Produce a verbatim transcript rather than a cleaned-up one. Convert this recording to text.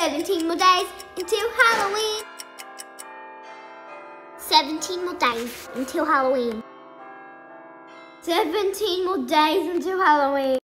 seventeen more days until Halloween. seventeen more days until Halloween. seventeen more days until Halloween.